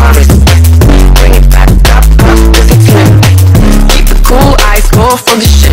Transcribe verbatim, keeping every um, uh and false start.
promise. Bring it back up, up, cause it's lit. Keep the cool eyes, go for the shit.